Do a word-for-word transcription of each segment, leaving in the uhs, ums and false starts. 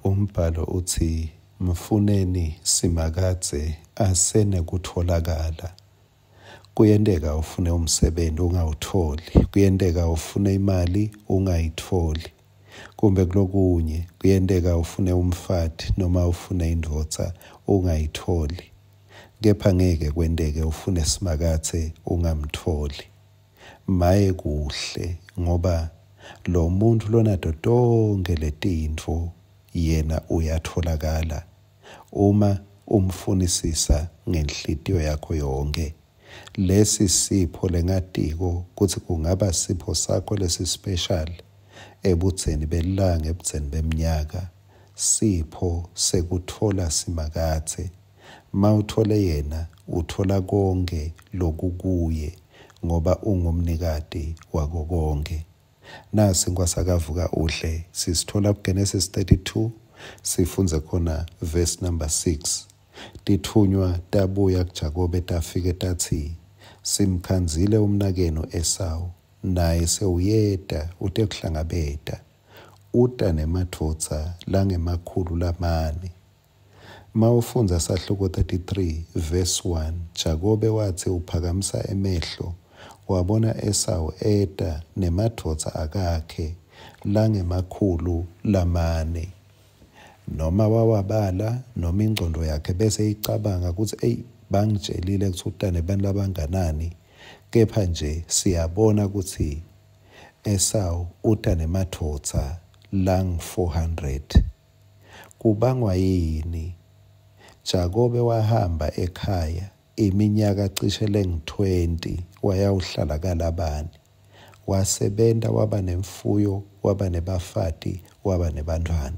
Umbhalo uthi mfuneni simakadze asene kutholakala. Kuyendeka ufune umsebenzi ungawutholi, kuyendeka ufune imali ungayitholi. Kumbe kulokunye kuyendeka ufune umfati noma ufune indvodza ungayitholi. Kepha ngeke kwendeke ufune simakadze ungamtholi. Maye kuhle ngoba lo muntu lonato tonke letintfo yena uyatholakala uma umfunisisa ngenhlitiyo yakho yonke. Lesi sipho lengatiko kuthi kungaba sipho sakho lesi special ebudzeni belanga ebudzeni bemnyaka, sipho sekuthola simakadze. Mawuthole yena uthola konke lokukuye ngoba ungumnikati wako konke. Nasi nkwasakavuka Udle sisithola kuGenesis thirty-two sifunze khona verse number six. Tithunywa tabuya kuJakobe tafike tathi simkhanzile umnakeno Esau naye sewuyeda ute kuhlangabeta uta nemadvodza langemakhulu lamane. Mawufunza sahluko thirty-three verse one, Jakobe wathi uphakamisa emehlo wabona Esau eda nemadvodza akakhe langemakhulu lamane. Noma wawabala noma ingcondo yakhe bese icabanga ukuthi ey bangitshelile ukuthi utane bantu labanganani, kepha nje siyabona ukuthi Esau utane madvodza lang four hundred. Kubangwa yini? Jakobe wahamba ekhaya iminyaka cishe lengu twenty wayawuhlala kalabani. Wasebenta waba nemfuyo, waba nebafati, waba nebantwana.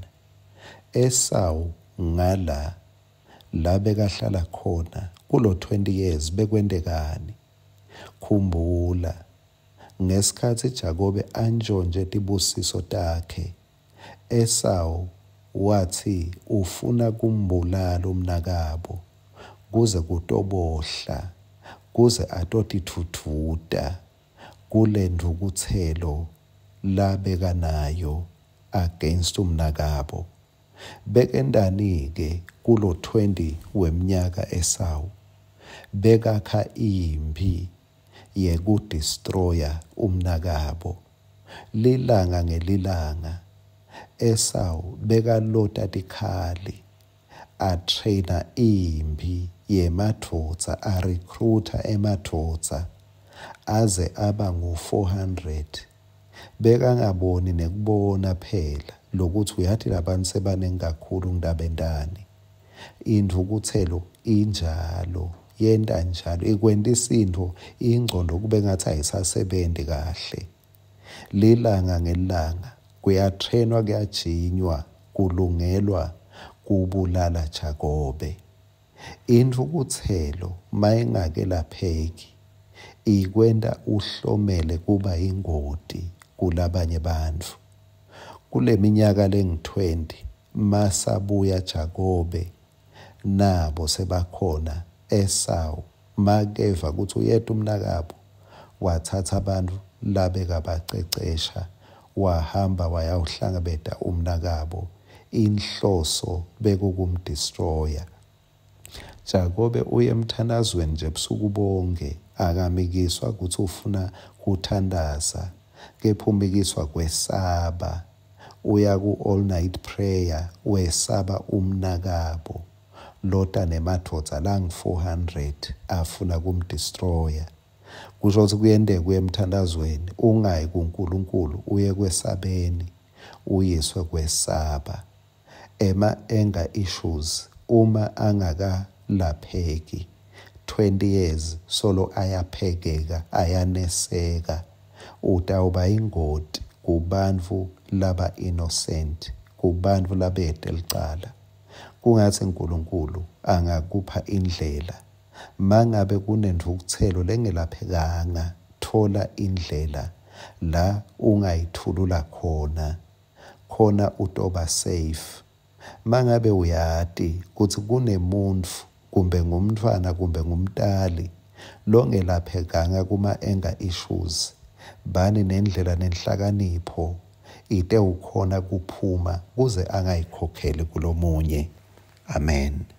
Esau ngala la bekahlala khona kulo twenty years bekwendekani? Khumbula ngesikhathi Jakobe antshontshe tibusiso takhe, Esau wathi ufuna kumbulala umnakabo kuze kutobohla, kuze atotithuthuta kule ndukuthelo labeka nayo against umnakabo. Bekendani-ke kulo twenty weminyaka Esau bekakha impi yekudestroya umnakabo. Lilanga ngelilanga Esau bekalota tikhali, atraina impi yemadvodza, arecruita emadvodza aze aba ngu four hundred. Bekangaboni nekubona phela lokuthi uyathi labantu sebaningi kakhulu ngidabendani. Indukuthelo injalo, yenta njalo, ikwenta isintho ingcondo kube ngathi ayisasebenzi kahle. Lilanga ngelilanga kuyatrainwa, kuyajinywa, kulungelwa kubulala Jakobe. Indukuthelo mayingake lapheki ikwenda uhlomele kuba ingoti kulabanye bantu. Kule minyaka lengu twenty masabuya Jakobe nabo sebakhona, Esau makeva ukuthi uyeda umnakabo wathatha abantu labeka bacecesha wahamba wayawuhlangabeta umnakabo, inhloso bekukumdestroya. Jakobe uye emthandazweni nje busuku bonke, akamikiswa ukuthi ufuna kuthandaza, kepha umikiswa kwesaba. Uya ku all night prayer wesaba umnakabo, lota nemadvodza lang four hundred afuna kumdestroya. Kusho ukuthi kuyendeka kuye emthandazweni ungayi kuNkulunkulu, uye kwesabeni, uyiswe kwesaba. Ema anger issues uma angaka lapheki twenty years solo ayaphekeka, ayaneseka, utawuba ingoti kubantu laba innocent, kubantu labete licala. Kungathi uNkulunkulu angakupha indlela, mangabe kunendukuthelo lengelaphekanga, thola indlela la ungayithulula khona, khona utoba safe. Mangabe uyati ukuthi kunemuntu kumbe ngumntwana kumbe ngumtali longelaphekanga kuma anger issues, bani nendlela nenhlakanipho ite ukhona kuphuma kuze angayikhokheli kulomunye. Amen.